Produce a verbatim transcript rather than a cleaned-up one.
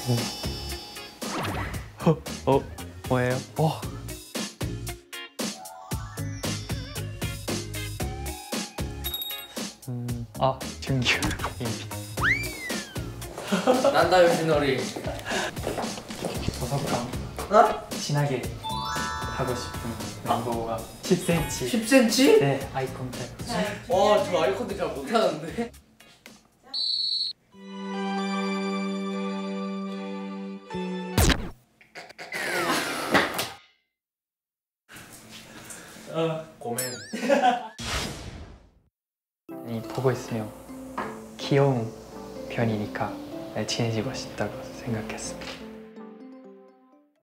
어, 어 뭐예요? 어. 음, 아 준규. 난다 요시노리. 보석감. 어? 진하게 하고 싶은 멤버가 십 센티미터. 십 센티미터? 네, 아이 컨택트. 와, 저 아이 컨택 잘 못하는데. 어. 고멘. 아니, 보고 있으면 귀여운 편이니까 친해지고 싶다고 생각했습니다.